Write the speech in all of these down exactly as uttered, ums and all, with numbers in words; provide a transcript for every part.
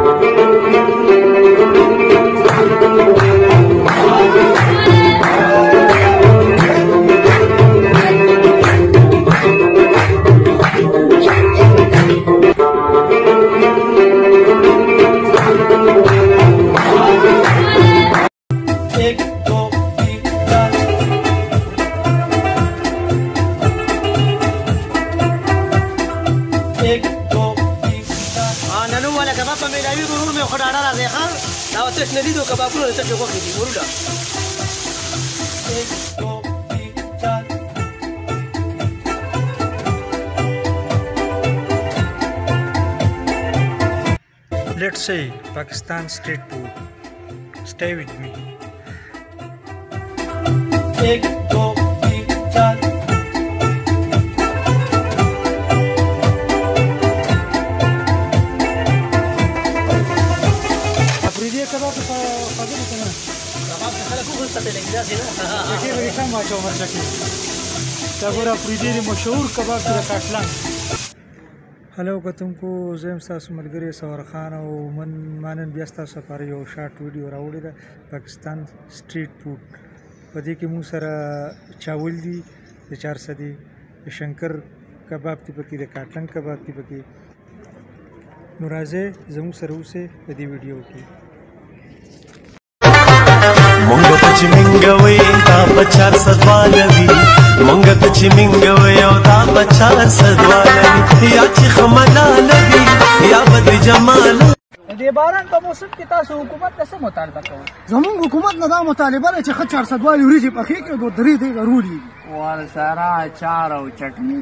Let's say Pakistan street food. Stay with me. एक दो तीन चार अफ्रीदी कबाब का खाते हैं ना कबाब का खाना खूब होता है लेकिन जैसे ना देखिए मेरे काम आचो मत रखिए तब और अफ्रीदी मशहूर कबाब का काटलांग हेलो कतुमको जेम सासु मलगरी सवर खान او من مانن بیاستا سفر یو شارټ ویډیو راوړی دا پاکستان سټریټ فود په دې کې مو سره چاول دي د چار سدي شنکر کباب تی پکې د کاټلنګ کباب تی پکې نو راځي زمو سره اوسه په دې ویډیو کې مونږ ته چې منګوي تا په چار سدوالوي مونږ ته چې منګوي او تا په چار سدوالوي یا چې خملالوي یا بد جمال د باران په موسم کې تاسو حکومت ته څه مطالبه کوئ؟ زمونږ حکومت نه دا مطالبه ده چې ښه چار سدوالي وریجې پخې کړي نو درې دقیقې رولي ورسره اچار او چټني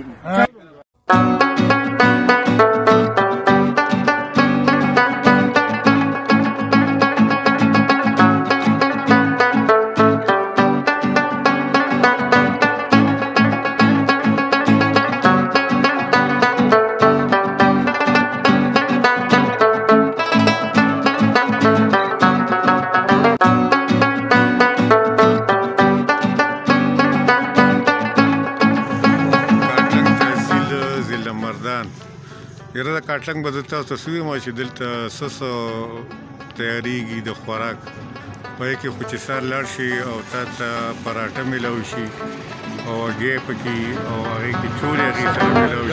یره د کاټلنګ به د تاسو تصویر ما چې دلته سس تیاریږي د خوراک په کې خو چې سر لاړ شي او تا ته پراټه میلاو شي او هګۍ پکې او هغې کې چولې هغې سره میلاو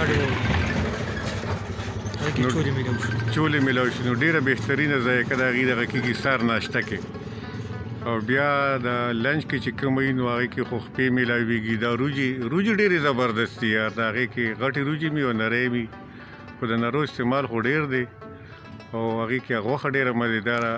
شي چولې میلاو شي نو ډېره بهترینه ذایقه د هغې دغه کېږي سر ناشته کې او بیا د لنچ کې چې کوم وي نو هغې کې خو خپې میلاویږي دا روجې روجې ډېرې زبردست دي یار د هغې کې غټې روجې مي او نری مي خو د نرو استعمال خو ډېر دی او هغې کې غوښه ډېره مزېداره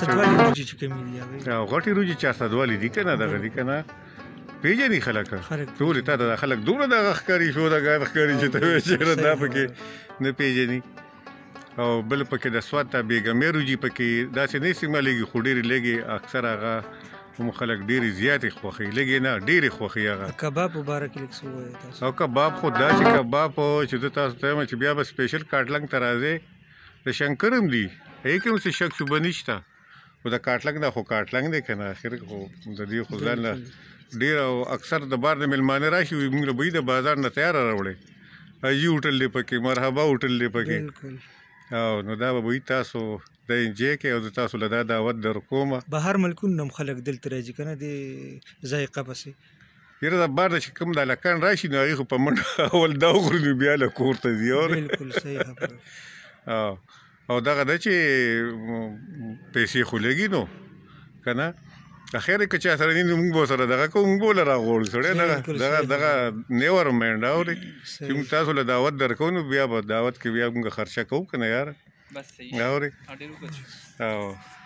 او غټې روجې چار سدوالي دي که نه دغه دي که نه پېژني خلک ټولې تا ته دا خلک دومره دغه ښکاري شو دغه ښکاري چې ته وایې چېرې دا پکې نه پېژني او بل پکې د سوات ته بیګمې روجې پکې داسې نه استعمالېږي خو ډېرې لږې اکثر هغه هم خلک ډېرې زیاتې خوښوي لږې نه ډېرې خوښوي هغه کباب مبارک لږ څه ووایه تاسو او کباب خو داسې کباب چې زه تاسو ته وایم چې بیا به سپیشل کاټلنګ ته راځئ د شنکر هم دي هغې کې هم څه شک شوبه نشته خو د کاټلنګ نه خو کاټلنګ دی که نه اخر خو د دې خو ځان نه ډېر او اکثر د بار د مېلمانه راشي وي موږ له به د بازار نه تیاره راوړی حاجي هوټل دی پکې مرحبا هوټل دی پکې او نو دا به وي تاسو د انجوی کوئ او زه تاسو له دا دعوت در کومه بهر ملکونو نه هم خلک دلته راځي که نه د ذایقه پسې یاره د بار نه چې کوم د هلکان راشي نو هغې خو په منډه اول دا وخوري نو بیا له کور ته ځي بلکل صحیح خبره او دغه ده چې پیسې خو لګي نو که نه اخر که چا سره نه موږ به سره دغه کوو موږ به له راغواړو سړی دغه دغه نیور ماینډ اورې چې موږ تاسو له دعوت درکوو نو بیا به دعوت کې بیا موږ خرچه کوو که نه یاره اورې او